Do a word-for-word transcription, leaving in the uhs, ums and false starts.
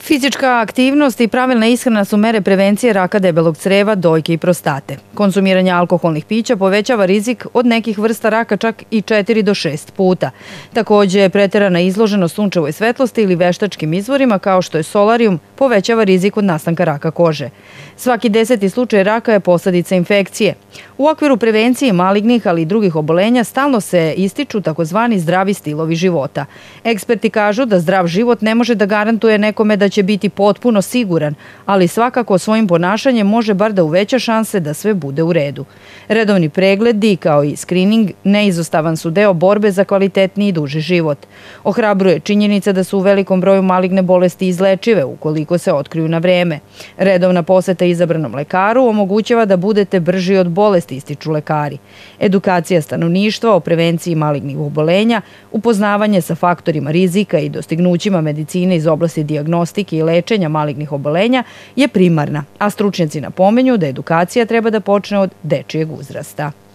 Fizička aktivnost i pravilna ishrana su mere prevencije raka debelog creva, dojke i prostate. Konzumiranje alkoholnih pića povećava rizik od nekih vrsta raka čak i četiri do šest puta. Također, preterana izloženost sunčevoj svetlosti ili veštačkim izvorima kao što je solarijum povećava rizik od nastanka raka kože. Svaki deseti slučaj raka je posledica infekcije. U okviru prevencije malignih, ali i drugih obolenja stalno se ističu takozvani zdravi stilovi života. Eksperti kažu da zdrav život ne može da garantuje nekome da će biti potpuno siguran, ali svakako svojim ponašanjem može bar da uveća šanse da sve bude u redu. Redovni pregledi kao i skrining neizostavan su deo borbe za kvalitetniji i duži život. Ohrabruje činjenica da su u velikom broju maligne bolesti izlečive ukoliko se otkriju na vreme. Redovna poseta izabranom lekaru omogućava da budete brži od bolesti, ističu lekari. Edukacija stanovništva o prevenciji malignih obolenja, upoznavanje sa faktorima rizika i dostignućima medicine iz oblasti dijagnostike i lečenja malignih obolenja je primarna, a stručnjaci napominju da edukacija treba da počne od dečijeg uzrasta.